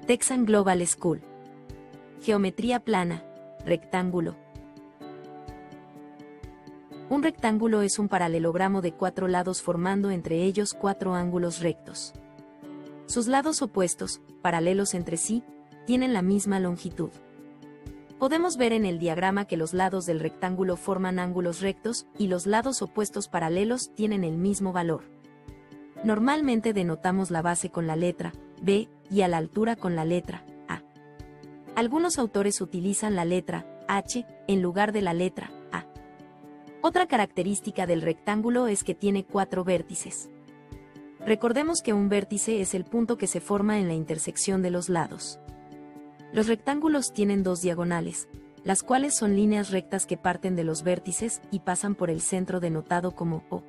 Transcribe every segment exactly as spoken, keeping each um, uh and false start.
Texan Global School. Geometría plana, rectángulo. Un rectángulo es un paralelogramo de cuatro lados formando entre ellos cuatro ángulos rectos. Sus lados opuestos, paralelos entre sí, tienen la misma longitud. Podemos ver en el diagrama que los lados del rectángulo forman ángulos rectos y los lados opuestos paralelos tienen el mismo valor. Normalmente denotamos la base con la letra B y a la altura con la letra A. Algunos autores utilizan la letra H en lugar de la letra A. Otra característica del rectángulo es que tiene cuatro vértices. Recordemos que un vértice es el punto que se forma en la intersección de los lados. Los rectángulos tienen dos diagonales, las cuales son líneas rectas que parten de los vértices y pasan por el centro denotado como O.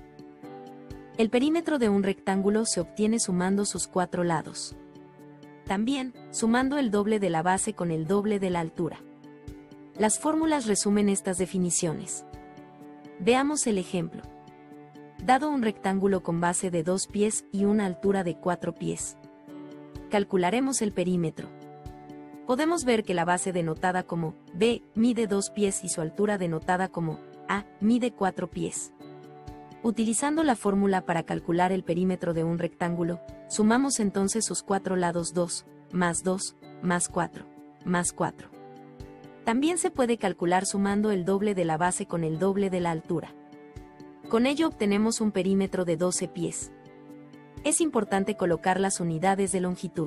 El perímetro de un rectángulo se obtiene sumando sus cuatro lados. También, sumando el doble de la base con el doble de la altura. Las fórmulas resumen estas definiciones. Veamos el ejemplo. Dado un rectángulo con base de dos pies y una altura de cuatro pies. Calcularemos el perímetro. Podemos ver que la base denotada como B mide dos pies y su altura denotada como A mide cuatro pies. Utilizando la fórmula para calcular el perímetro de un rectángulo, sumamos entonces sus cuatro lados dos, más dos, más cuatro, más cuatro. También se puede calcular sumando el doble de la base con el doble de la altura. Con ello obtenemos un perímetro de doce pies. Es importante colocar las unidades de longitud.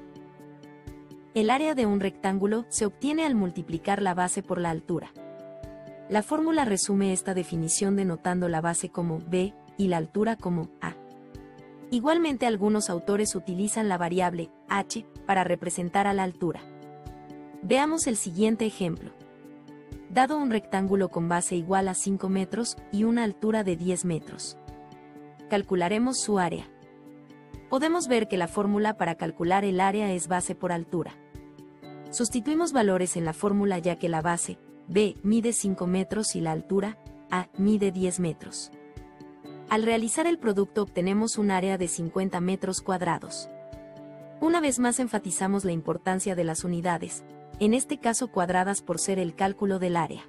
El área de un rectángulo se obtiene al multiplicar la base por la altura. La fórmula resume esta definición denotando la base como B y la altura como A. Igualmente algunos autores utilizan la variable H para representar a la altura. Veamos el siguiente ejemplo. Dado un rectángulo con base igual a cinco metros y una altura de diez metros. Calcularemos su área. Podemos ver que la fórmula para calcular el área es base por altura. Sustituimos valores en la fórmula ya que la base B mide cinco metros y la altura A mide diez metros. Al realizar el producto obtenemos un área de cincuenta metros cuadrados. Una vez más enfatizamos la importancia de las unidades, en este caso cuadradas por ser el cálculo del área.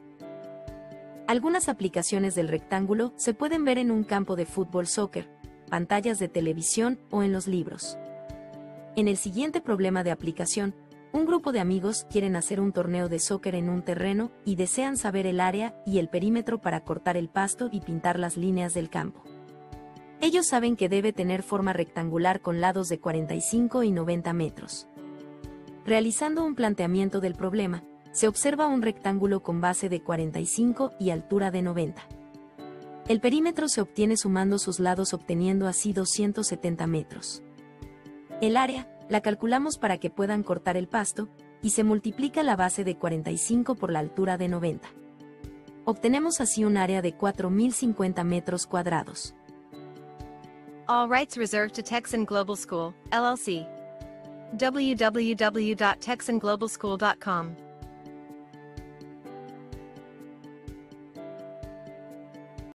Algunas aplicaciones del rectángulo se pueden ver en un campo de fútbol soccer, pantallas de televisión o en los libros. En el siguiente problema de aplicación, un grupo de amigos quieren hacer un torneo de soccer en un terreno y desean saber el área y el perímetro para cortar el pasto y pintar las líneas del campo. Ellos saben que debe tener forma rectangular con lados de cuarenta y cinco y noventa metros. Realizando un planteamiento del problema, se observa un rectángulo con base de cuarenta y cinco y altura de noventa. El perímetro se obtiene sumando sus lados obteniendo así doscientos setenta metros. El área la calculamos para que puedan cortar el pasto, y se multiplica la base de cuarenta y cinco por la altura de noventa. Obtenemos así un área de cuatro mil cincuenta metros cuadrados. All rights reserved to Texan Global School, L L C. w w w dot texan global school dot com